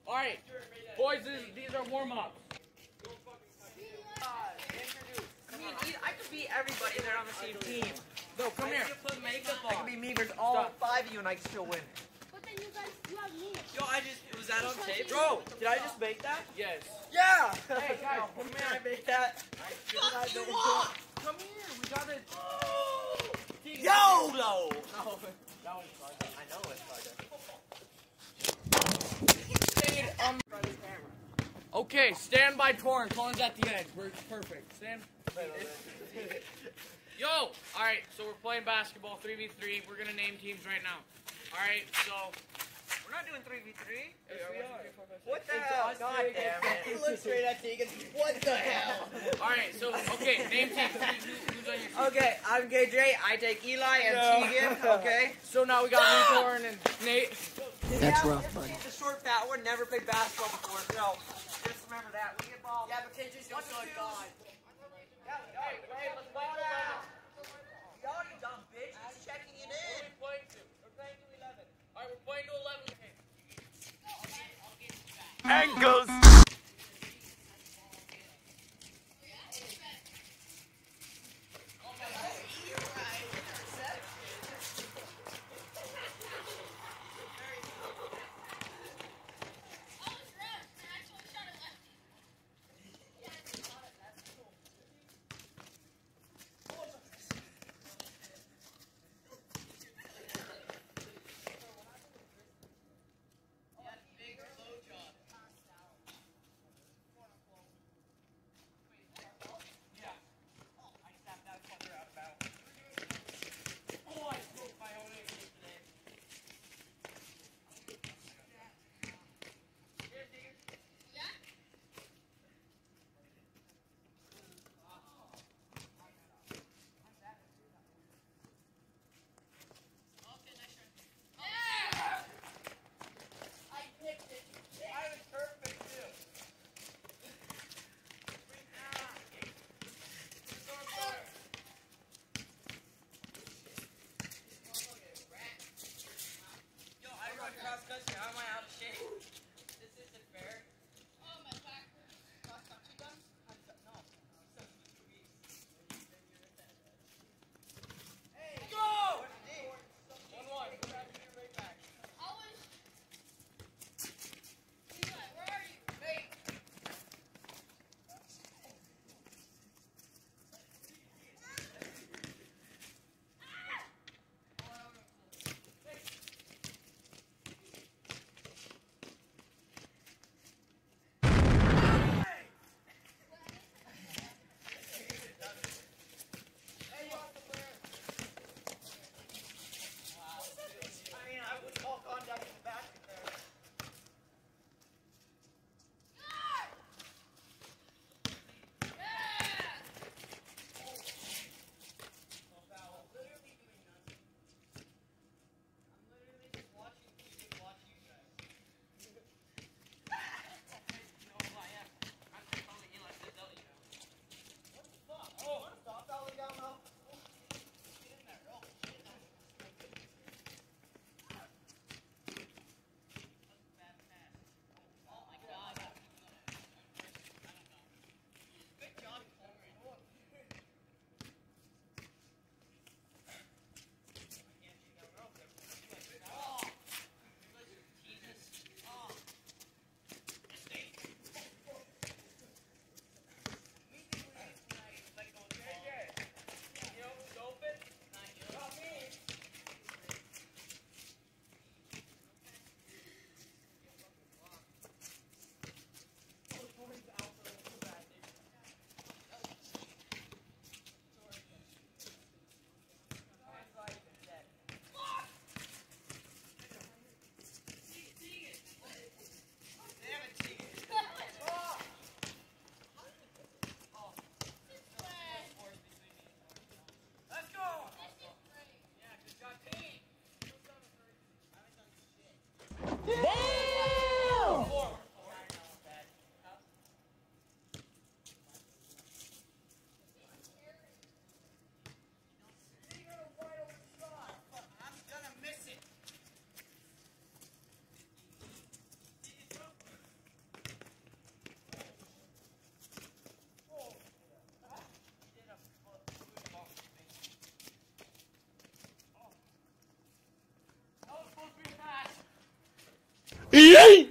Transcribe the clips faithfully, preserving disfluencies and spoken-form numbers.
All right, boys, this, these are warm-ups. I mean, I could beat everybody there on the same team. No, come here. Put makeup on. I could be me versus all Stop. five of you and I can still win. But then you guys, you have me. Yo, I just, was that on tape? Bro, did I just make that? Yes. Yeah! Hey, guys, come Did here. I make that? Fuck you up. Come here. We got it. YOLO! No, that was fun. I know it's hard. Okay, stand by Torn. Torn's at the edge. We're perfect. Stand. Yo! Alright, so we're playing basketball three v three. We're going to name teams right now. Alright, so... We're not doing three v three. Yes, we are. What the hell? God damn it. He looks straight at Tegan. What the hell? Alright, so, okay, name teams. Who, who's on your team? Okay, I'm K J. I take Eli and No. Tegan. Okay. So now we got me, Torn, and Nate. That's yeah, rough, buddy. The short fat one never played basketball before, so just remember that. We get ball. Yeah, but K J's don't feel like God. Yeah, hey, hey, let's ball out. Y'all, you dumb bitch. He's checking it in. What are we playing to? We're playing to eleven. Alright, we're playing to eleven. Angles. Yay!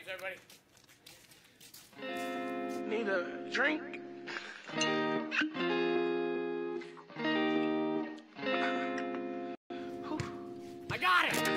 everybody. Need a drink? I got it!